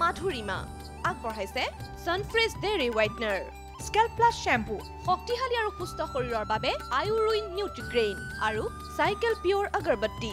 Madhurima আগবঢ়াইছে Sunfresh Dairy Whitener Scalp Plus Shampoo শক্তিশালী আৰু সুস্থ শৰীৰৰ বাবে Iurin Nutrigrain আৰু Cycle Pure Agarbatti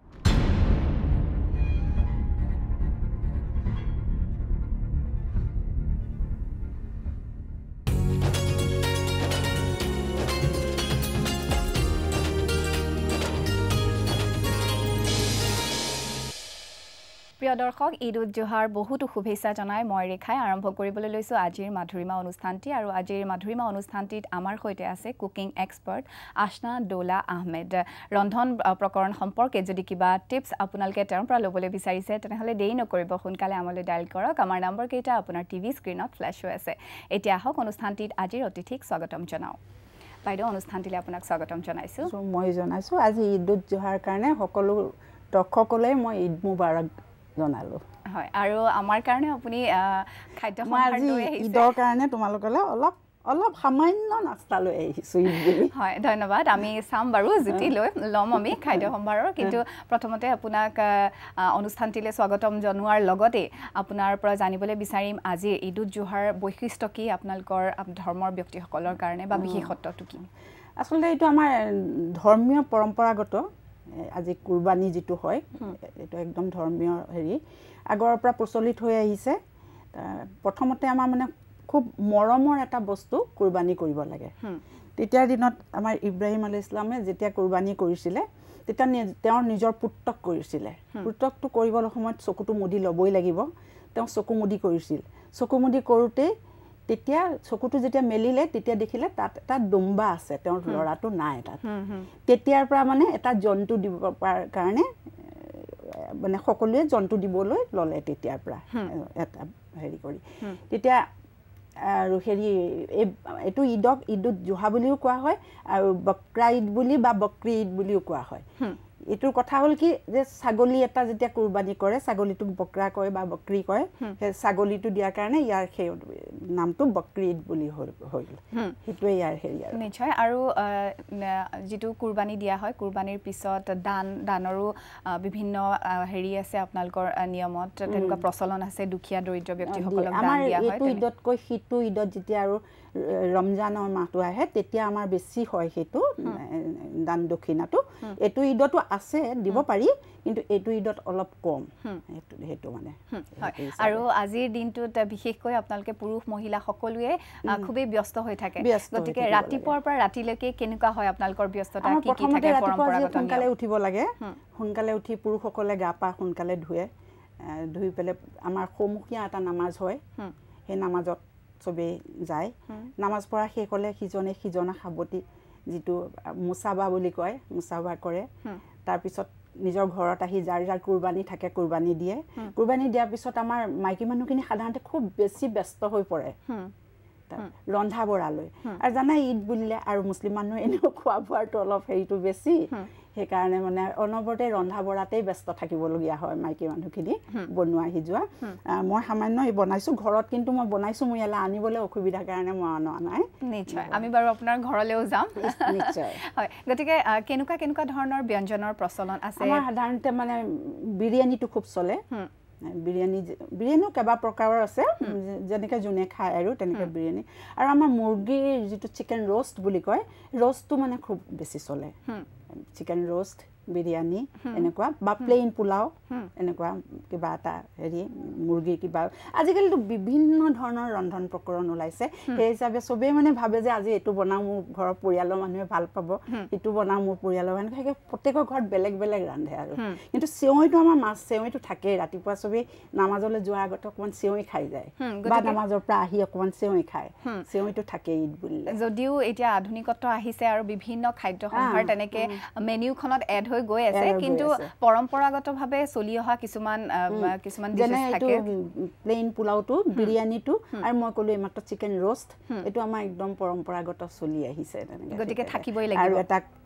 প্ৰিয় দৰ্শক ঈদ উদ-জোহাৰ বহুত শুভেচ্ছা জনাই মই ৰেখাই আৰম্ভ কৰিবলৈ লৈছো আজিৰ মাধুৰিমা অনুষ্ঠানটি আৰু আজিৰ মাধুৰিমা অনুষ্ঠানটিত আমাৰ সৈতে আছে কুকিং এক্সপাৰ্ট আশনা ডোলা আহমেদ ৰন্ধন প্ৰকৰণ সম্পৰ্কে যদি কিবা টিপছ আপোনালোকে তেওঁৰ পৰা ল'বলৈ বিচাৰিছে তেনেহলে দেৰি নকৰিব সোনকালে আমলৈ ডায়াল কৰক আমাৰ নম্বৰ কেইটা আপোনাৰ টিভি স্ক্ৰীনত ফ্লেশ হৈ আছে এতিয়া আহক অনুষ্ঠানটিত আজিৰ অতিথিক স্বাগতম জনাও বাইদেউ অনুষ্ঠানটিলৈ আপোনাক স্বাগতম জনাইছো মই জনাইছো আজি ঈদ উদ-জোহাৰ কাৰণে সকলো দৰ্শকলৈ মই ঈদ মুবাৰক জনালো হয় আৰু আমাৰ কাৰণে আপুনি খাদ্য সম্ভাৰ লৈ আহিছে ঈদৰ কাৰণে তোমালোকলৈ অলপ সামান্য নাস্তা লৈ আহিছো ঈদ বুলি হয় ধন্যবাদ আমি চাম বাৰু জুতি লৈ লম আমি খাদ্য সম্ভাৰৰ কিন্তু প্ৰথমতে আপোনাক অনুষ্ঠানটিলৈ স্বাগতম জনোৱাৰ লগতে আপোনাৰ পৰা জানিবলৈ বিচাৰিম আজি ঈদ উদ-জোহাৰ বৈশিষ্ট্য কি আপোনালোকৰ ধৰ্মৰ ব্যক্তিসকলৰ কাৰণে বা বিশেষত্বটো কি আচলতে এইটো আমাৰ ধৰ্মীয় পৰম্পৰাগত আজি কুৰবানী যেটো হয় এটা একদম ধৰ্মীয় হেৰি আগৰ পৰা প্ৰচলিত হৈ আহিছে প্ৰথমতে আমাৰ মানে খুব মৰমৰ এটা বস্তু কুৰবানী কৰিব লাগে তেতিয়াৰ দিনত আমাৰ ইব্ৰাহিম আলাইহিস সালামে যেতিয়া কুৰবানী কৰিছিলে তেতিয়া তেওঁৰ নিজৰ পুত্ৰক কৰিছিলে পুত্ৰকটো কৰিবলৈ সময়ত চকুটো মুদি লবই লাগিব তেওঁ চকু মুদি কৰিছিল চকু মুদি কৰোতে তেতিয়া চকুটো যেতিয়া মেলিলে তেতিয়া দেখিলে তাত এটা দুম্বা আছে তেওঁৰ লৰাটো নাই তাত তেতিয়াৰ পৰা মানে এটা জন্তু দিব কাৰণে মানে সকলোৱে জন্তু দিবলৈ ললে তেতিয়াৰ পৰা এটা হেৰি কৰি তেতিয়া আৰু হেৰি এটো ঈদত জোহা বুলিও কোৱা হয় আৰু বকৰা ঈদ বুলি বা বকৰি ঈদ বুলিও কোৱা হয় এটোৰ কথা হল কি যে ছাগলী এটা যেতিয়া কুৰবানী কৰে ছাগলীটোক বকৰা কয় বা বকৰি কয় সেই ছাগলীটো দিয়াৰ কাৰণে ইয়াৰ সেই নামটো বকৰি ঈদ বুলি হ'ল হেতুৱে ইয়াৰ হেৰি আৰু নিশ্চয় আৰু যেটো কুৰবানী দিয়া হয় কুৰবানীৰ পিছত দানৰো বিভিন্ন হেৰি আছে আপোনালোকৰ নিয়মত তেনেকুৱা প্ৰচলন আছে দুখীয়া দৰিদ্ৰ ব্যক্তিসকলক দান দিয়া হয় এইটো ঈদতকৈ সিটো ঈদত যেতিয়া আৰু ৰমজানৰ মাহটো আহে তেতিয়া আমাৰ বেছি হয় হেতু দান দক্ষিণাটো এটো ঈদতো আছে দিব পাৰি কিন্তু এটো ঈদত অলপ কম হেতু মানে আৰু আজিৰ দিনটোত বিশেষকৈ আপোনালোকে পুৰুষ মহিলা সকলোৱে খুবই ব্যস্ত হৈ থাকে গতিকে ৰাতিপুৱাৰ পৰা ৰাতিলৈকে কেনেকুৱা হয় আপোনালোকৰ ব্যস্ততা কি কি থাকে পৰম্পৰাগত সোনকালে উঠিব লাগে সোনকালে উঠি পুৰুষসকলে গা পা সোনকালে ধুই পেলে আমাৰ সমুখীয়া এটা নামাজ হয় সেই নামাজত সবে যায় নামাজ পঢ়া শেষ হলে সিজনে সাবতি যেটো মুসাবা বুলি কয় মুসাবা কৰে তাৰ পিছত নিজৰ ঘৰত আহি যাৰ কুৰবানী থাকে কুৰবানী দিয়ে কুৰবানী দিয়াৰ পিছত আমাৰ মাইকী মানুহখিনি সাধাৰণতে খুব বেছি ব্যস্ত হৈ পৰে ৰন্ধা বঢ়ালৈ আৰু জানা ঈদ বুলিলে আৰু মুছলিম মানুহৰ এনেও খোৱা বোৱাৰটো অলপ হেৰিটো বেছি সেই কাৰণে মানে অনবৰতে ৰন্ধা বঢ়াতেই ব্যস্ত থাকিবলগীয়া হয় মাইকী মানুহখিনি বনোৱা হিজোৱা মই সামান্য বনাইছো ঘৰত কিন্তু মই বনাইছো মই ইয়ালে আনিবলৈ অসুবিধাৰ কাৰণে মই আনা নাই নিশ্চয় আমি বাৰু আপোনাৰ ঘৰলৈও যাম নিশ্চয় হয় গতিকে কেনেকুৱা ধৰণৰ ব্যঞ্জনৰ প্ৰচলন আছে আমাৰ সাধাৰণতে মানে বিৰিয়ানীটো খুব চলে বিৰিয়ানীও কেবা প্ৰকাৰৰ আছে যেনেকৈ জুনে খায় আৰু তেনেকৈ বিৰিয়ানী আৰু আমাৰ মুৰ্গীৰ যেটো চিকেন roast বুলি কয় roastটো মানে খুব বেছি চলে চিকেন roast বিৰিয়ানী এনেকুৱা বা প্লেইন পোলাও এনেকুৱা কিবা এটা হেৰি মুৰ্গী কিবা আজিকালিতো বিভিন্ন ধৰণৰ ৰন্ধন প্ৰকৰণ ওলাইছে সেই হিচাপে সবে মানে ভাবে যে আজি এটো বনাও মোৰ ঘৰৰ পৰিয়ালৰ মানুহে ভাল পাব এটো বনাও মোৰ পৰিয়ালৰ মানুহে প্ৰত্যেকৰ ঘৰত বেলেগ বেলেগ ৰান্ধে আৰু কিন্তু সেৱইটো আমাৰ মাছ সেৱইটো থাকে ৰাতিপুৱা সবে নামাজলৈ যোৱাৰ আগত অকমান সেৱই খাই যায় বা নামাজৰ পৰা আহি অকমান সেৱই খায় সেৱইটো থাকে ঈদ বুলি যদিও এতিয়া আধুনিকত্ব আহিছে আৰু বিভিন্ন খাদ্য সম্ভাৰ তেনেকে মেনুখনত এড হৈ গৈ আছে কিন্তু পৰম্পৰাগতভাৱে চলি অহা কিছুমান ডিশেছ থাকে প্লেইন পোলাওটো বিৰিয়ানীটো আৰু মই কলো মাত্ৰ চিকেন roast এটো আমাৰ একদম পৰম্পৰাগত চলি আহিছে গতিকে থাকিবই লাগিব আৰু এটা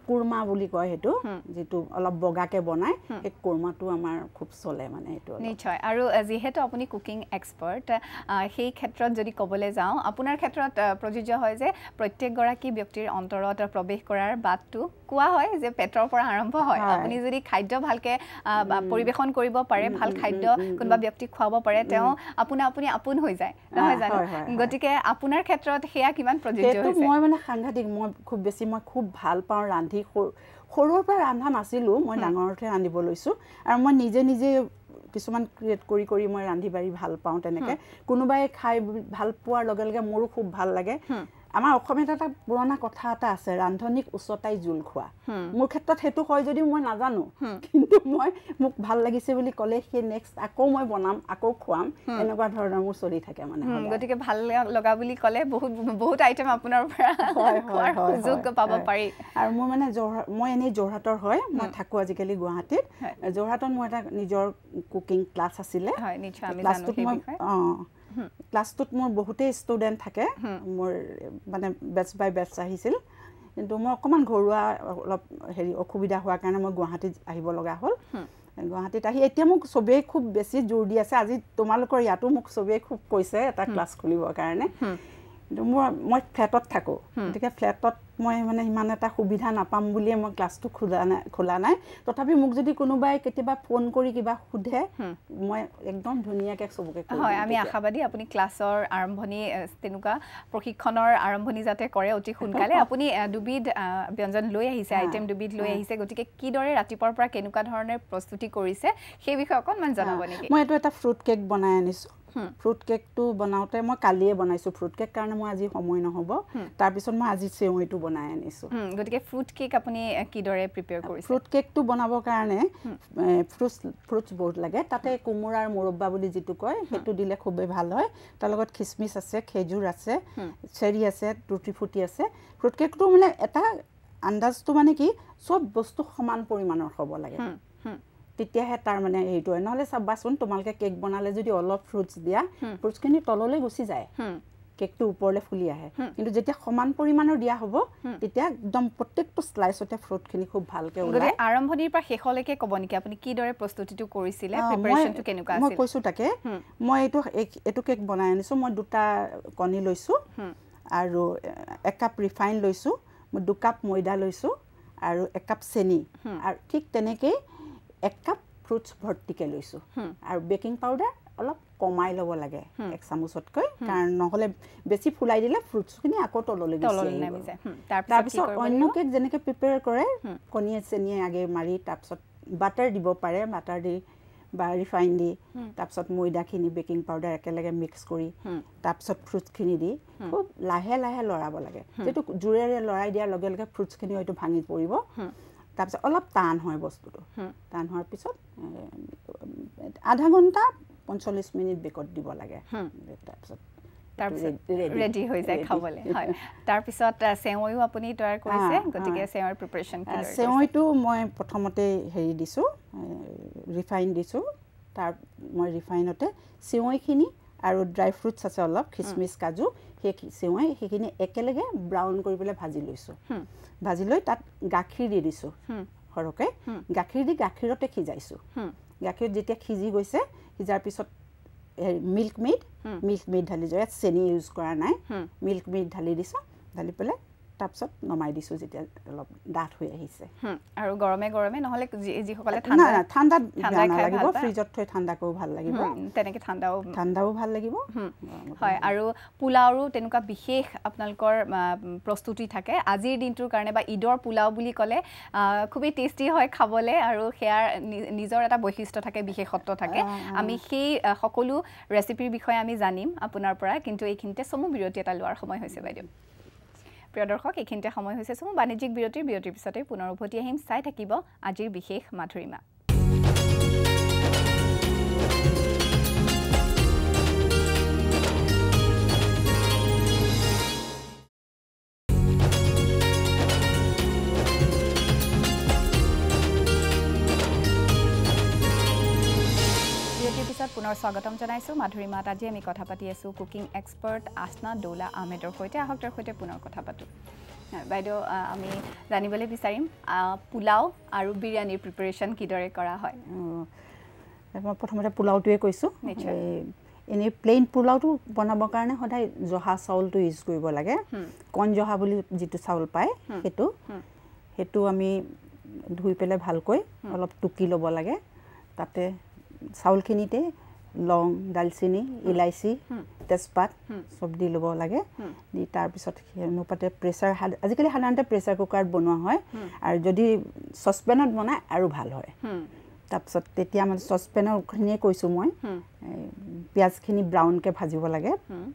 কুৰমা বুলি কয় হেতু যেটো অলপ বগাকে বনায় এই কুৰমাটো আমাৰ খুব চলে মানে এটো নিশ্চয় আৰু যেহেতু আপুনি কুকিং এক্সপার্ট সেই ক্ষেত্ৰত যদি কবলে যাও আপোনাৰ ক্ষেত্ৰত প্ৰযোজ্য হয় যে প্ৰত্যেক গৰাকী ব্যক্তিৰ অন্তৰত প্ৰৱেশ কৰাৰ বাটটো কোৱা হয় যে পেটৰ পৰা আৰম্ভ হয় আপুনি যদি খাদ্য ভালকে পৰিবেশন কৰিব পাৰে ভাল খাদ্য কোনবা ব্যক্তি খুৱাব পাৰে তেও আপুনি আপোন হৈ যায় নহয় জানো গতিকে আপোনাৰ ক্ষেত্ৰত হেয়া কিমান প্ৰযোজ্য হৈছে মই মানে সাংঘাতিক মই খুব বেছি মই খুব ভাল পাওঁ ৰান্ধি সৰুৰ পৰা ৰান্ধা নাছিলো মই ডাঙৰতে ৰান্ধিব লৈছো আৰু মই নিজে কিছুমান ক্ৰিয়েট কৰি মই ৰান্ধি বাৰি ভাল পাওঁ তেনেকে কোনোবাই খাই ভাল পোৱাৰ লগে লগে মোৰো খুব ভাল লাগে আমাৰ অসমীয়াত এটা পুৰণা কথা এটা আছে ৰান্ধনিক উচ্চতাই জুল খোৱা মোৰ ক্ষেত্ৰত হেতু হয় যদি মই নাজানো কিন্তু মই মোক ভাল লাগিছে বুলি কলে হে নেক্সট আকৌ মই বনাম আকৌ খুৱাম এনেকুৱা ধৰণৰ মোৰ চলি থাকে মানে গতিকে ভাল লগা বুলি কলে বহুত আইটেম আপোনাৰ পৰা খোৱাৰ সুযোগ পাব পাৰি আৰু মই মানে মই এনে যোৰহাটৰ হয় মই থাকো আজিকালি গুৱাহাটীত যোৰহাটত মই এটা নিজৰ কুকিং ক্লাছ আছিলে হয় নিশ্চয় আমি জানো সেই বিষয়ে ক্লাছটোত মোৰ বহুতে ষ্টুডেন্ট থাকে মোৰ মানে বেচ বাই বেচ আহিছিল কিন্তু মই অকমান ঘৰুৱা অলপ হেৰি অসুবিধা হোৱাৰ কাৰণে মই গুৱাহাটীত আহিব লগা হ'ল গুৱাহাটীত আহি এতিয়া মোক সবে খুব বেছি জোৰ দি আছে আজি তোমালোকৰ ইয়াতো মোক সবে খুব কৈছে এটা ক্লাছ খুলিবৰ কাৰণে কিন্তু মই ফ্ল্যাটত থাকো গতিকে ফ্ল্যাটত মই মানে ইমান এটা সুবিধা নাপাম বুলি মই ক্লাছটো খোলা নাই তথাপি মোক যদি কোনোবাই কেতিয়াবা ফোন কৰি কিবা সুধে মই একদম ধুনিয়াকে সবকে কওঁ হয় আমি আশাবাদী আপুনি ক্লাছৰ আৰম্ভণি তেনুকা প্ৰশিক্ষণৰ আৰম্ভণি যাতে কৰে অতি সোনকালে আপুনি দুবিধ ব্যঞ্জন লৈ আহিছে আইটেম দুবিধ লৈ আহিছে গতিকে কি দৰে ৰাতিপুৱাৰ পৰা কেনেকুৱা ধৰণে প্ৰস্তুতি কৰিছে সেই বিষয়ে অকনমান জনাব নেকি মই এটো এটা ফ্ৰুট কেক বনাই আনিছো ফ্ৰুট কেকটো বনাওতে মই কালিয়ে বনাইছো ফ্ৰুট কেক কাৰণ মই আজি সময় নহব তাৰ পিছত মই আজি সেউইটো বনাই আনিছো গতিকে ফ্ৰুট কেক আপুনি কি দৰে প্ৰিপেয়াৰ কৰিছে ফ্ৰুট কেকটো বনাবৰ কাৰণে ফ্ৰুটস বহুত লাগে তাতে কুমুৰাৰ মুৰব্বা বুলি যেটো কয় হেতু দিলে খুবেই ভাল হয় তাৰ লগত কিসমিস আছে খেজুৰ আছে চেৰি আছে টুটি ফুটি আছে ফ্ৰুট কেকটো মানে এটা আন্দাজটো মানে কি সব বস্তু সমান পৰিমাণৰ হ'ব লাগে তেতিয়াহে তাৰ মানে এইটো নহলে চাবাচোন তোমালকে কেক বনালে যদি অলপ ফ্ৰুটস দিয়া ফ্ৰুটসখিনি তললৈ গুচি যায় কেকটো ওপৰলে ফুলি আহে কিন্তু যেতিয়া সমান পৰিমাণৰ দিয়া হ'ব তেতিয়া একদম প্ৰত্যেকটো স্লাইসতে ফ্ৰুটখিনি খুব ভালকে ওলাই গতিকে আৰম্ভণিৰ পৰা শেষলৈকে ক'ব নেকি আপুনি কি দৰে প্ৰস্তুতিটো কৰিছিলে প্ৰিপাৰেচনটো কেনেকুৱা আছিল মই কৈছো তাকে মই এটো কেক বনাই আনিছো মই দুটা কণী লৈছো আৰু 1 কাপ ৰিফাইন লৈছো মই 2 কাপ ময়দা লৈছো আৰু 1 কাপ চেনি আৰু ঠিক তেনেকৈ 1 কাপ ফ্ৰুটস ভৰ্তিকে লৈছো আৰু বেকিং পাউডাৰ অলপ কমাই লব লাগে 1 চামুচতকৈ কাৰণ নহলে বেছি ফুলাই দিলে ফ্ৰুটসখিনি আকৌ তললৈ নামি যায় তাৰ পিছত অন্য কেক যেনেকৈ প্ৰিপেয়াৰ কৰে কণীয়ে চেনিয়ে আগে মাৰি তাৰ পিছত বাটাৰ দিব পাৰে বাটাৰ দি বা ৰিফাইন দি তাৰ পিছত ময়দাখিনি বেকিং পাউডাৰ একেলগে মিক্স কৰি তাৰ পিছত ফ্ৰুটসখিনি দি খুব লাহে লাহে লৰাব লাগে যেটো জুৰেৰে লৰাই দিয়াৰ লগে লগে ফ্ৰুটসখিনি হয়তো ভাঙি পৰিব তাৰ পিছত অলপ টান হয় বস্তুটো টান হোৱাৰ পিছত আধা ঘণ্টা 45 মিনিট বেকত দিব লাগে তাৰ পিছত ৰেডি হৈ যায় খাবলে হয় তাৰ পিছত সেৱইও আপুনি তৈয়াৰ কৰিছে গতিকে সেৱৰ প্ৰিপাৰেচন কি কৰিছে সেৱইটো মই প্ৰথমতে হেৰি দিছো ৰিফাইন দিছো তাৰ মই ৰিফাইনতে সেৱইখিনি আৰু ড্ৰাই ফ্ৰুটস আছে অলপ কিসমিস কাজু সেৱই সেইখিনি একেলগে ব্ৰাউন কৰি পেলাই ভাজি লৈছো ভাজি লৈ তাত গাখীৰ দি দিছো হৰকে গাখীৰ দি গাখীৰতে খিজাইছো গাখীৰ যেতিয়া খিজি গৈছে সিজাৰ পিছত মিল্ক মেড ঢালি যায় চেনি ইউজ কৰা নাই মিল্ক মেড ঢালি দিছো ঢালি পেলাই তাৰ পিছত নমাই দিছো যেতিয়া অলপ ডাঠ হৈ আহিছে আৰু গৰমে গৰমে নহলে যি সকলে ঠাণ্ডা লাগিব ফ্ৰিজত থৈ ঠাণ্ডা কৰি ভাল লাগিব তেনেকে ঠাণ্ডাও ভাল লাগিব হয় আৰু পোলাওৰো তেনেকুৱা বিশেষ আপোনালোকৰ প্ৰস্তুতি থাকে আজিৰ দিনটোৰ কাৰণে বা ঈদৰ পোলাও বুলি ক'লে খুবই টেষ্টি হয় খাবলে আৰু হেয়াৰ নিজৰ এটা বৈশিষ্ট্য থাকে বিশেষত্ব থাকে আমি সেই সকলো ৰেচিপিৰ বিষয়ে আমি জানিম আপোনাৰ পৰা কিন্তু এইখিনিতে সমু বিৰতি এটা লোৱাৰ সময় হৈছে বাইদেউ প্ৰিয় দৰ্শক এইখিনিতে সময় হৈছে সমু বাণিজ্যিক বিৰতিৰ পিছতে পুনৰ উভতি আহিম চাই থাকিব আজিৰ বিশেষ মাধুৰিমা পুনৰ স্বাগতম জনাইছো মাধুৰিমাত আজি আমি কথা পাতি আছো কুকিং এক্সপাৰ্ট আসনা দৌলা আহমেদৰ সৈতে আহক তেওঁৰ সৈতে পুনৰ কথা পাতো বাইদেউ আমি জানিবলৈ বিচাৰিম পোলাও আৰু বিৰিয়ানীৰ প্ৰিপাৰেশ্যন কিদৰে কৰা হয় মই প্ৰথমতে পোলাওটোৱে কৈছোঁ এনেই প্লেইন পোলাওটো বনাবৰ কাৰণে সদায় জহা চাউলটো ইউজ কৰিব লাগে কণ জহা বুলি যিটো চাউল পায় সেইটো আমি ধুই পেলাই ভালকৈ অলপ টুকি ল'ব লাগে তাতে চাউলখিনিতে লং দালচিনি ইলাইচি তেজপাত চব দি ল'ব লাগে দি তাৰপিছত অনুপাতে প্ৰেছাৰ আজিকালি সাধাৰণতে প্ৰেছাৰ কুকাৰত বনোৱা হয় আৰু যদি চচপেনত বনায় আৰু ভাল হয় তাৰপিছত তেতিয়া মানে চচপেনৰখিনিয়ে কৈছোঁ মই পিঁয়াজখিনি ব্ৰাউনকৈ ভাজিব লাগে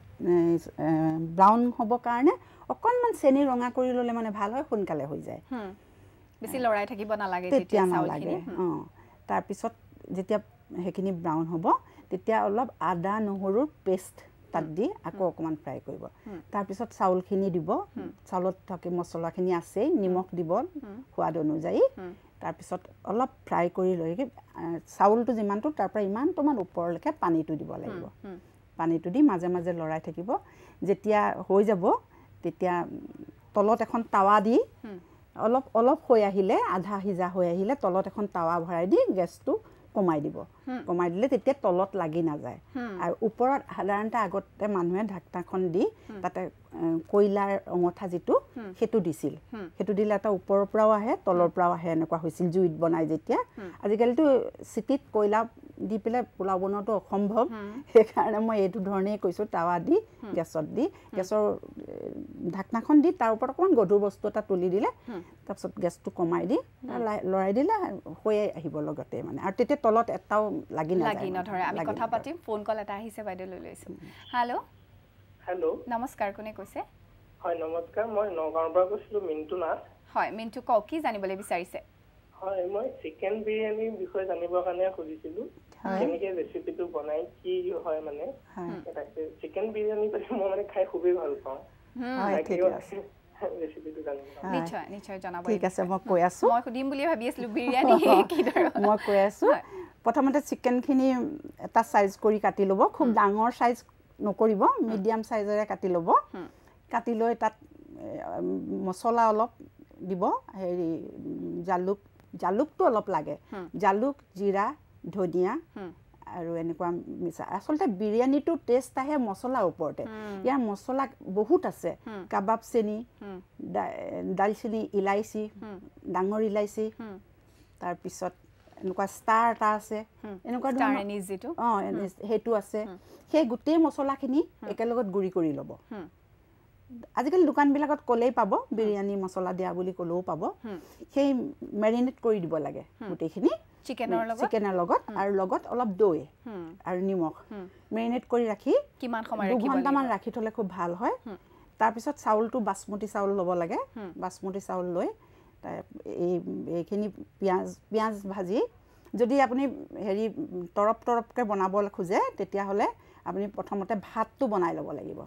ব্ৰাউন হ'বৰ কাৰণে অকণমান চেনি ৰঙা কৰি ল'লে মানে ভাল হয় সোনকালে হৈ যায় বেছি লৰাই থাকিব নালাগে তেতিয়া নালাগে তাৰপিছত যেতিয়া সেইখিনি ব্ৰাউন হ'ব তেতিয়া অলপ আদা নহৰুৰ পেষ্ট তাত দি আকৌ অকণমান ফ্ৰাই কৰিব তাৰপিছত চাউলখিনি দিব চাউলত থকা মছলাখিনি আছেই নিমখ দিব সোৱাদ অনুযায়ী তাৰপিছত অলপ ফ্ৰাই কৰি লৈ চাউলটো যিমানটো তাৰ পৰা ইমানটোমান ওপৰলৈকে পানীটো দিব লাগিব পানীটো দি মাজে মাজে লৰাই থাকিব যেতিয়া হৈ যাব তেতিয়া তলত এখন তাৱা দি অলপ অলপ হৈ আহিলে আধা সিজা হৈ আহিলে তলত এখন তাৱা ভৰাই দি গেছটো কমাই দিব কমাই দিলে তেতিয়া তলত লাগি নাযায় আৰু ওপৰত সাধাৰণতে আগতে মানুহে ঢাকনাখন দি তাতে কয়লাৰ অঙঠা যিটো সেইটো দিছিল সেইটো দিলে এটা ওপৰৰ পৰাও আহে তলৰ পৰাও আহে এনেকুৱা হৈছিল জুইত বনাই যেতিয়া আজিকালিতো চিটিত কয়লা দি পেলাই পোলাও বনোৱাটো অসম্ভৱ সেইকাৰণে মই এইটো ধৰণেই কৈছোঁ তাৱা দি গেছত দি গেছৰ ঢাকনাখন দি তাৰ ওপৰত অকণমান গধুৰ বস্তু এটা তুলি দিলে তাৰপিছত গেছটো কমাই দি লৰাই দিলে হৈ আহিব লগতে মানে আৰু তেতিয়া তলত এটাও লাগি নধৰে আমি কথা পাতিম ফোন কল এটা আহিছে বাইদেউ লৈ লৈছোঁ হেল্ল' নমস্কাৰ কোনে কৈছে হয় নমস্কাৰ মই নগাঁৱৰ পৰা কৈছিলোঁ মিণ্টু নাথ হয় মিণ্টু কওক কি জানিবলৈ বিচাৰিছে হয় মই চিকেন বিৰিয়ানীৰ বিষয়ে জানিবৰ কাৰণে খুজিছিলোঁ কেনেকৈ ৰেচিপিটো বনাই কি হয় মানে চিকেন বিৰিয়ানী মই মানে খাই খুবেই ভাল পাওঁ ৰেচিপিটো জানিব নিশ্চয় নিশ্চয় জনাব ঠিক আছে মই কৈ আছোঁ মই সুধিম বুলি ভাবি আছিলোঁ বিৰিয়ানী মই কৈ আছোঁ প্ৰথমতে চিকেনখিনি এটা চাইজ কৰি কাটি ল'ব খুব ডাঙৰ চাইজ নকৰিব মিডিয়াম চাইজেৰে কাটি ল'ব কাটি লৈ তাত মছলা অলপ দিব হেৰি জালুকটো অলপ লাগে জালুক জিৰা ধনিয়া আৰু এনেকুৱা মিছা আচলতে বিৰিয়ানীটো টেষ্ট আহে মছলাৰ ওপৰতে ইয়াৰ মছলা বহুত আছে কাবাব চেনি দালচিনি ইলাইচি ডাঙৰ ইলাইচি তাৰপিছত এনেকুৱা ষ্টাৰ এটা আছে এনেকুৱা সেইটো আছে সেই গোটেই মছলাখিনি একেলগত গুড়ি কৰি ল'ব আজিকালি দোকানবিলাকত ক'লেই পাব বিৰিয়ানী মছলা দিয়া বুলি ক'লেও পাব সেই মেৰিনেট কৰি দিব লাগে গোটেইখিনি চিকেনৰ লগত আৰু লগত অলপ দৈ আৰু নিমখ মেৰিনেট কৰি ৰাখি কিমান সময় 2 ঘণ্টামান ৰাখি থ'লে খুব ভাল হয় তাৰপিছত চাউলটো বাসমতি চাউল ল'ব লাগে বাসমতি চাউল লৈ এইখিনি পিঁয়াজ ভাজি যদি আপুনি হেৰি তৰপকৈ বনাব খোজে তেতিয়াহ'লে আপুনি প্ৰথমতে ভাতটো বনাই ল'ব লাগিব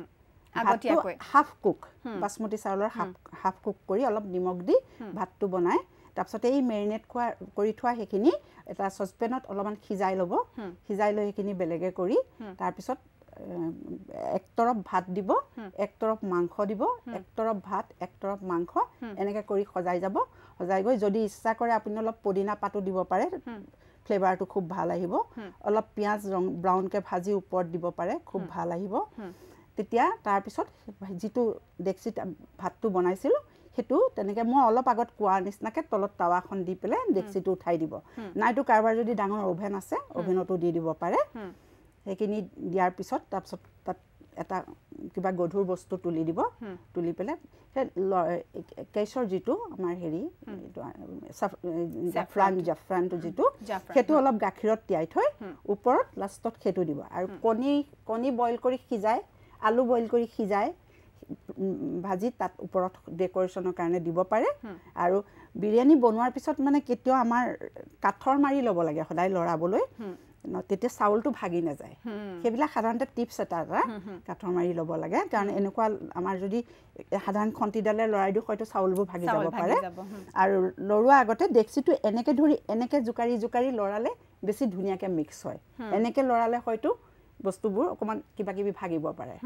হাফ কুক বাসমতি চাউলৰ হাফ কুক কৰি অলপ নিমখ দি ভাতটো বনাই তাৰপিছত এই মেৰিনেট কৰি থোৱা সেইখিনি এটা চচপেনত অলপমান সিজাই ল'ব সিজাই লৈ সেইখিনি বেলেগে কৰি তাৰপিছত এক তৰফ ভাত দিব এক তৰফ মাংস দিব এক তৰফ ভাত এক তৰফ মাংস এনেকৈ কৰি সজাই যাব সজাই গৈ যদি ইচ্ছা কৰে আপুনি অলপ পদিনা পাতো দিব পাৰে ফ্লেভাৰটো খুব ভাল আহিব অলপ পিঁয়াজ ব্ৰাউনকৈ ভাজি ওপৰত দিব পাৰে খুব ভাল আহিব তেতিয়া তাৰপিছত যিটো ডেক্সিত ভাতটো বনাইছিলোঁ সেইটো তেনেকৈ মই অলপ আগত কোৱাৰ নিচিনাকৈ তলত টাৱাখন দি পেলাই ডেক্সিটো উঠাই দিব নাইতো কাৰোবাৰ যদি ডাঙৰ অভেন আছে অভেনতো দি দিব পাৰে সেইখিনি দিয়াৰ পিছত তাৰপিছত তাত এটা কিবা গধুৰ বস্তু তুলি দিব তুলি পেলাই সেই কেশৰ যিটো আমাৰ হেৰি জাফৰানটো যিটো সেইটো অলপ গাখীৰত তিয়াই থৈ ওপৰত লাষ্টত সেইটো দিব আৰু কণী বইল কৰি সিজাই আলু বইল কৰি সিজাই ভাজি তাত ওপৰত ডেকৰেশ্যনৰ কাৰণে দিব পাৰে আৰু বিৰিয়ানী বনোৱাৰ পিছত মানে কেতিয়াও আমাৰ কাঠৰ মাৰি ল'ব লাগে সদায় লৰাবলৈ তেতিয়া চাউলটো ভাগি নাযায় সেইবিলাক সাধাৰণতে টিপছ এটা কাঠৰ মাৰি ল'ব লাগে কাৰণ এনেকুৱা আমাৰ যদি সাধাৰণ খন্তিডালে লৰাই দিওঁ হয়তো চাউলবোৰ ভাগি যাব পাৰে আৰু লৰোৱা আগতে ডেক্সিটো এনেকৈ ধৰি এনেকৈ জোকাৰি লৰালে বেছি ধুনীয়াকৈ মিক্স হয় এনেকৈ লৰালে হয়তো বস্তুবোৰ অকণমান কিবা কিবি ভাগিব পাৰে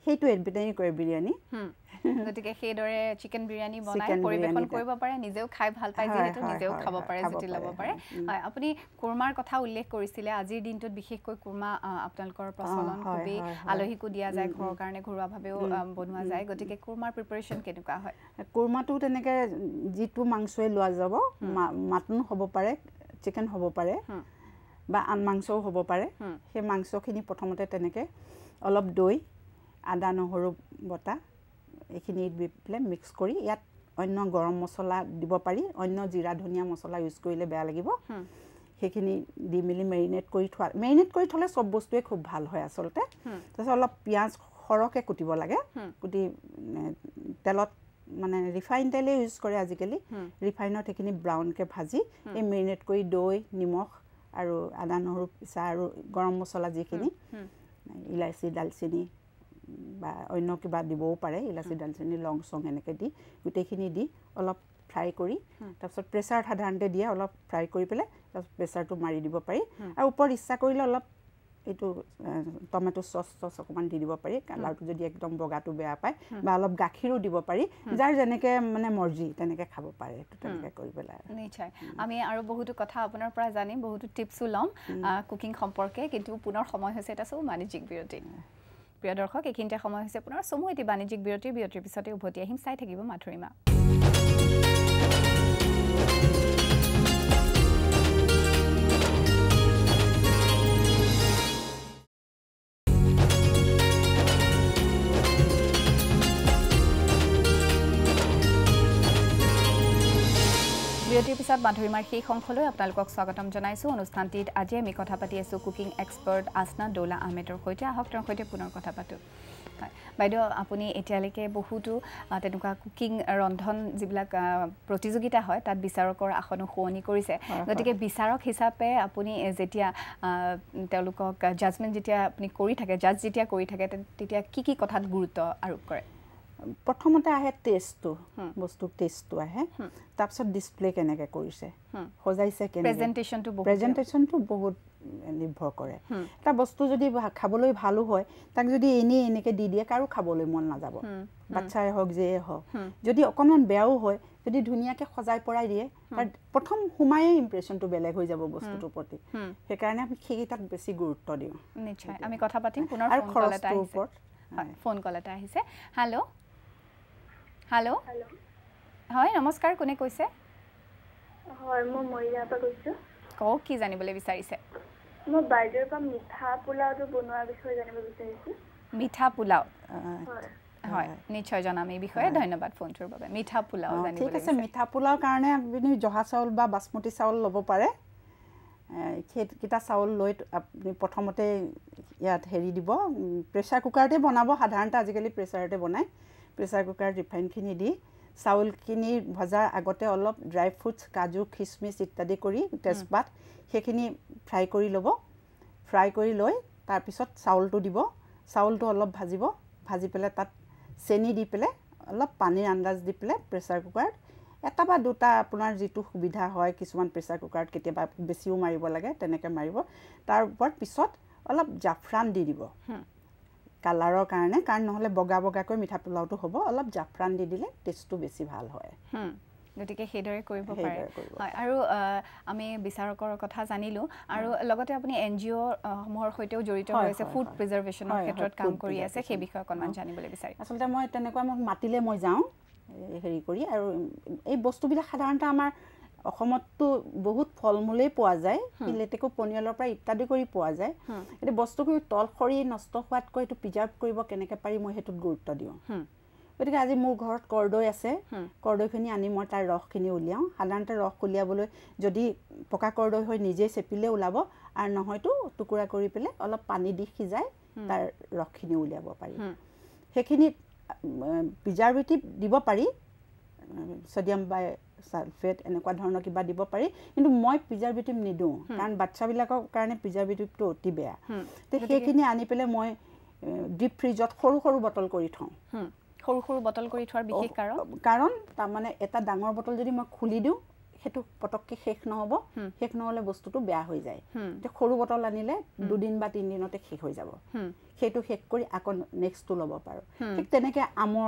সেইটো এডভাৰটাইজ কৰে বিৰিয়ানী গতিকে সেইদৰে চিকেন বিৰিয়ানী বনাই পৰিবেশন কৰিব পাৰে নিজেও খাই ভাল পায় যেহেতু নিজেও খাব পাৰে জুতি ল'ব পাৰে হয় আপুনি কুৰমাৰ কথা উল্লেখ কৰিছিলে আজিৰ দিনটোত বিশেষকৈ কুৰমা আপোনালোকৰ প্ৰচলন খুবেই আলহীকো দিয়া যায় ঘৰৰ কাৰণে ঘৰুৱাভাৱেও বনোৱা যায় গতিকে কুৰমাৰ প্ৰিপাৰেশ্যন কেনেকুৱা হয় কুৰমাটো তেনেকৈ যিটো মাংসই লোৱা যাব মাটন হ'ব পাৰে চিকেন হ'ব পাৰে বা আন মাংসও হ'ব পাৰে সেই মাংসখিনি প্ৰথমতে তেনেকৈ অলপ দৈ আদা নহৰু বটা এইখিনি দি পেলাই মিক্স কৰি ইয়াত অন্য গৰম মছলা দিব পাৰি অন্য জিৰা ধনিয়া মছলা ইউজ কৰিলে বেয়া লাগিব সেইখিনি দি মেলি মেৰিনেট কৰি থ'লে চব বস্তুৱে খুব ভাল হয় আচলতে তাৰপিছত অলপ পিঁয়াজ সৰহকৈ কুটিব লাগে কুটি তেলত মানে ৰিফাইন তেলে ইউজ কৰে আজিকালি ৰিফাইনত সেইখিনি ব্ৰাউনকৈ ভাজি এই মেৰিনেট কৰি দৈ নিমখ আৰু আদা নহৰু পিছা আৰু গৰম মছলা যিখিনি ইলাচি দালচেনি বা অন্য কিবা দিবও পাৰে ইলাচি দালচেনি লং চং এনেকৈ দি গোটেইখিনি দি অলপ ফ্ৰাই কৰি তাৰপিছত প্ৰেছাৰত সাধাৰণতে দিয়ে অলপ ফ্ৰাই কৰি পেলাই তাৰপিছত প্ৰেছাৰটো মাৰি দিব পাৰি আৰু ওপৰত ইচ্ছা কৰিলে অলপ এইটো টমেটো চচ অকণমান দি দিব পাৰি কালাৰটো যদি একদম বগাটো বেয়া পায় বা অলপ গাখীৰো দিব পাৰি যাৰ যেনেকৈ মানে মৰ্জি তেনেকৈ খাব পাৰে এইটো তেনেকৈ কৰি পেলাই নিশ্চয় আমি আৰু বহুতো কথা আপোনাৰ পৰা জানিম বহুতো টিপছো ল'ম কুকিং সম্পৰ্কে কিন্তু পুনৰ সময় হৈছে এটা চমু বাণিজ্যিক বিৰতি প্ৰিয় দৰ্শক এইখিনিতে সময় হৈছে পুনৰ চমু এটি বাণিজ্যিক বিৰতিৰ পিছতে উভতি আহিম চাই থাকিব মাধুৰিমা বিৰতিৰ পিছত মাধুৰিমাৰ সেই অংশলৈ আপোনালোকক স্বাগতম জনাইছোঁ অনুষ্ঠানটিত আজি আমি কথা পাতি আছোঁ কুকিং এক্সপাৰ্ট আসনা দৌলা আহমেদৰ সৈতে আহক তেওঁৰ সৈতে পুনৰ কথা পাতোঁ হয় বাইদেউ আপুনি এতিয়ালৈকে বহুতো তেনেকুৱা কুকিং ৰন্ধন যিবিলাক প্ৰতিযোগিতা হয় তাত বিচাৰকৰ আসনো শুৱনি কৰিছে গতিকে বিচাৰক হিচাপে আপুনি যেতিয়া তেওঁলোকক জাজমেণ্ট যেতিয়া আপুনি কৰি থাকে জাজ যেতিয়া কৰি থাকে তেতিয়া কি কথাত গুৰুত্ব আৰোপ কৰে প্ৰথমতে আহে টেষ্টটো বস্তু টেষ্টটো আহে তাৰপিছত ডিছপ্লে কেনেকৈ কৰিছে সজাইছে প্ৰেজেণ্টেশ্যনটো বহুত নিৰ্ভৰ কৰে এটা বস্তু যদি খাবলৈ ভালো হয় তাক যদি এনেকৈ দি দিয়ে কাৰো খাবলৈ মন নাযাব বাচ্ছাই হওক যিয়ে হওক যদি অকণমান বেয়াও হয় যদি ধুনীয়াকৈ সজাই পৰাই দিয়ে তাৰ প্ৰথম সোমায়ে ইম্প্ৰেশ্যনটো বেলেগ হৈ যাব বস্তুটোৰ প্ৰতি সেইকাৰণে আমি সেইকেইটাক বেছি গুৰুত্ব দিওঁ নিশ্চয় আমি কথা পাতিম পুনৰ ফোন কল এটা আহিছে হেল্ল' হয় নমস্কাৰ কোনে কৈছে হয় মই মৰিগাঁৱৰ পৰা কৈছোঁ কওক কি জানিবলৈ বিচাৰিছে মই বাইদেউৰ পৰা মিঠা পোলাওটো বনোৱাৰ বিষয়ে জানিব বিচাৰিছোঁ মিঠা পোলাও হয় নিশ্চয় জনাম এই বিষয়ে ধন্যবাদ ফোনটোৰ বাবে মিঠা পোলাও জানিবলৈ ঠিক আছে মিঠা পোলাওৰ কাৰণে আপুনি জহা চাউল বা বাসমতি চাউল ল'ব পাৰে সেইকেইটা চাউল লৈ আপুনি প্ৰথমতে ইয়াত হেৰি দিব প্ৰেছাৰ কুকাৰতে বনাব সাধাৰণতে আজিকালি প্ৰেছাৰতে বনায় প্ৰেছাৰ কুকাৰত ৰিফাইনখিনি দি চাউলখিনি ভজাৰ আগতে অলপ ড্ৰাই ফ্ৰুটছ কাজু খিচমিচ ইত্যাদি কৰি তেজপাত সেইখিনি ফ্ৰাই কৰি ল'ব ফ্ৰাই কৰি লৈ তাৰপিছত চাউলটো দিব চাউলটো অলপ ভাজি পেলাই তাত চেনি দি পেলাই অলপ পানীৰ আন্দাজ দি পেলাই প্ৰেছাৰ কুকাৰত এটা বা দুটা আপোনাৰ যিটো সুবিধা হয় কিছুমান প্ৰেছাৰ কুকাৰত কেতিয়াবা বেছিও মাৰিব লাগে তেনেকৈ মাৰিব তাৰ ওপৰত পিছত অলপ জাফৰান দি দিব কালাৰৰ কাৰণে কাৰণ নহ'লে বগা বগাকৈ মিঠা পোলাওটো হ'ব অলপ জাফৰান দি দিলে টেষ্টটো বেছি ভাল হয় গতিকে সেইদৰে কৰিব পাৰে হয় আৰু আমি বিচাৰকৰ কথা জানিলোঁ আৰু লগতে আপুনি NGO সমূহৰ সৈতেও জড়িত হৈ আছে ফুড প্ৰিজাৰ্ভেশ্যনৰ ক্ষেত্ৰত কাম কৰি আছে সেই বিষয়ে অকণমান জানিবলৈ বিচাৰিম আচলতে মই তেনেকুৱা মোক মাতিলে মই যাওঁ হেৰি কৰি আৰু এই বস্তুবিলাক সাধাৰণতে আমাৰ অসমততো বহুত ফল মূলেই পোৱা যায় লেটেকু পনিয়লৰ পৰা ইত্যাদি কৰি পোৱা যায় এতিয়া বস্তুখিনি তল সৰি নষ্ট হোৱাতকৈ এইটো প্ৰিজাৰ্ভ কৰিব কেনেকৈ পাৰি মই সেইটোত গুৰুত্ব দিওঁ গতিকে আজি মোৰ ঘৰত কৰ্দৈ আছে কৰ্দৈখিনি আনি মই তাৰ ৰসখিনি উলিয়াওঁ সাধাৰণতে ৰস উলিয়াবলৈ যদি পকা কৰ্দৈ হৈ নিজে চেপিলে ওলাব আৰু নহয়তো টুকুৰা কৰি পেলাই অলপ পানী দি সিজাই তাৰ ৰসখিনি উলিয়াব পাৰি সেইখিনিত প্ৰিজাৰ্ভেটিভ দিব পাৰি ছডিয়াম বাই সালফেট এনেকুৱা ধৰণৰ কিবা দিব পাৰি কিন্তু মই প্ৰিজাৰ্ভেটিভ নিদিওঁ কাৰণ বাচ্চাবিলাকৰ কাৰণে প্ৰিজাৰ্ভেটিভটো অতি বেয়া তো সেইখিনি আনি পেলাই মই ডিপ ফ্ৰিজত সৰু সৰু বটল কৰি থওঁ সৰু সৰু বটল কৰি থোৱাৰ বিশেষ কাৰণ তাৰমানে এটা ডাঙৰ বটল যদি মই খুলি দিওঁ হেতু পটককে শেষ নহব শেষ নহলে বস্তুটো বেয়া হৈ যায় তে সৰু বটল আনিলে 2 দিন বা 3 দিনতে শেষ হৈ যাব হেতু শেষ কৰি আকৌ নেক্সটটো লব পাৰো ঠিক তেনেকে আমৰ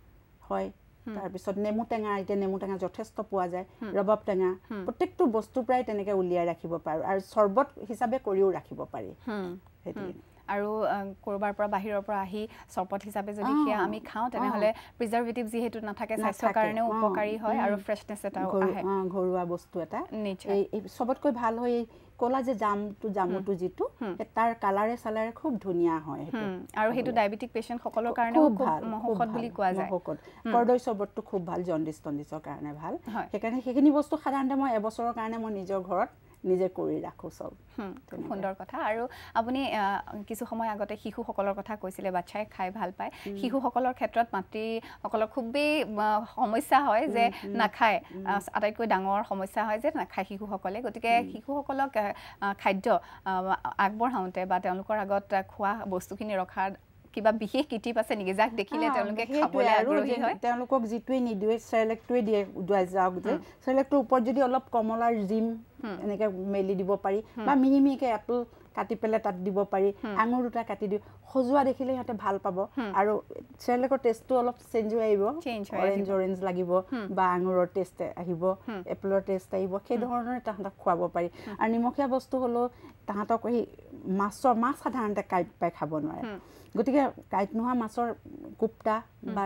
হয় তাৰ পিছত নেমু টেঙা এতিয়া নেমু টেঙা যথেষ্ট পোৱা যায় ৰবাব টেঙা প্ৰত্যেকটো বস্তু প্ৰায় তেনেকে উলিয়াই ৰাখিব পাৰো আৰু চৰবত হিচাপে কৰিও ৰাখিব পাৰি হেতু আৰু কৰবাৰ পৰা বাহিৰৰ পৰা আহি চৰবত হিচাপে যদি হিয়া আমি খাওঁ তেনেহলে প্ৰিজাৰভেটিভ যেহেতু নাথাকে স্বাস্থ্যৰ কাৰণেও উপকাৰী হয় আৰু ফ্ৰেশনেস এটা আহে ঘৰুৱা বস্তু এটা এই সবতকৈ ভাল হয় কোলা যে জামুটো জিতু তাৰ কালাৰে সালাৰে খুব ধুনিয়া হয় হেতু আৰু হেতু ডায়াবেটিক পেশেন্ট সকলৰ কাৰণেও খুব মহকত বুলি কোৱা যায় কৰদৈ সবতটো খুব ভাল জন্ডিছৰ কাৰণে ভাল সেইকাৰণে সেইখিনি বস্তু সাধাৰণতে মই এবছৰৰ কাৰণে মই নিজৰ ঘৰত নিজে কৰি ৰাখো সব খুব সুন্দৰ কথা আৰু আপুনি কিছু সময় আগতে শিশু সকলৰ কথা কৈছিলে বাচ্চাই খাই ভাল পায় শিশু সকলৰ ক্ষেত্ৰত মাতৃ সকলৰ খুবেই সমস্যা হয় যে নাখায় আটাইতকৈ ডাঙৰ সমস্যা হয় যে নাখায় শিশু সকলে গতিকে শিশু সকলক খাদ্য আগবঢ়াওঁতে বা তেওঁলোকৰ আগত খোৱা বস্তুখিনি ৰখাৰ কিবা বিশেষ কিটিপ আছে নেকি যাক দেখিলে তেওঁলোকে খাবলৈ আগ্ৰহী হয় তেওঁলোকক জিতুই নিদিয়ে সেলেক্টটোই দিয়ে দুৱাই যাওক যে সেলেক্টৰ ওপৰত যদি অলপ কমলাৰ জিম এনেকে মেলি দিব পাৰি বা মিহিমিকে এপল কাটি পেলে তাত দিব পাৰি আঙুৰ দুটা কাটি দিও খজুৱা দেখিলে হতে ভাল পাব আৰু সেলেক্টৰ টেষ্টটো অলপ চেঞ্জ হৈ আহিব অৰেঞ্জ লাগিব বা আঙুৰৰ টেষ্ট আহিব এপলৰ টেষ্ট আহিব সেই ধৰণে তাহাঁতক খুৱাব পাৰি আৰু নিমখীয়া বস্তু হলো তাহাঁতক এই মাছ সাধাৰণতে কাইট পাই খাব নোৱাৰে গতিকে কাইট নোহোৱা মাছৰ কুপ্তা বা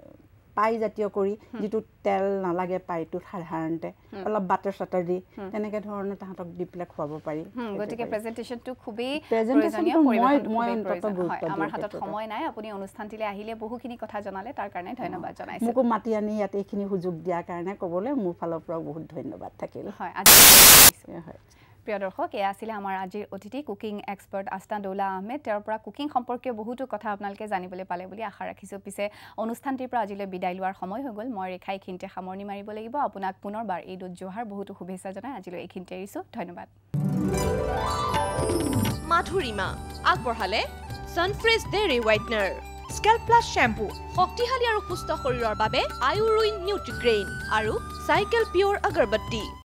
পাই জাতীয় কৰি যেটো তেল নালাগে পাইটো সাধাৰণতে অলপ বাটাৰ সাটাৰ দি তেনেকে ধৰণে তাহাঁতক দিপলে খুৱাব পাৰি গতিকে প্ৰেজেন্টেশনটো খুবেই প্ৰয়োজনীয় মই অন্তত গুৰুত্ব আমাৰ হাতত সময় নাই আপুনি অনুষ্ঠানটিলে আহিলে বহুখিনি কথা জনালে তাৰ কাৰণে ধন্যবাদ জনাইছো মোকো মাতি আনি ইয়াতে এইখিনি সুযোগ দিয়াৰ কাৰণে ক'বলৈ মোৰ ফালৰ পৰা বহুত ধন্যবাদ থাকিল হয় আজি হয় প্ৰিয় দৰ্শক এয়া আছিল আমাৰ আজিৰ অতিথি কুকিং এক্সপাৰ্ট আস্তা দৌলা আহমেদ তেওঁৰ পৰা কুকিং সম্পৰ্কীয় বহুতো কথা আপোনালোকে জানিবলৈ পালে বুলি আশা ৰাখিছো পিছে অনুষ্ঠানটিৰ পৰা আজিলৈ বিদায় লোৱাৰ সময় হৈ গ'ল মই ৰেখাই খিনতে সামৰণি মাৰিব লাগিব আপোনাক পুনৰবাৰ ঈদ জোহাৰ বহুতো শুভেচ্ছা জনাই আজিলৈ এইখিনতে এৰিছো ধন্যবাদ মাধুৰিমা আগবঢ়ালে Sunfresh dairy whitener scalp plus shampoo শক্তিশালী আৰু সুস্থ শৰীৰৰ বাবে আয়ুৰুইন নিউট্ৰিগ্ৰেইন আৰু চাইকেল পিয়ৰ আগৰবত্তি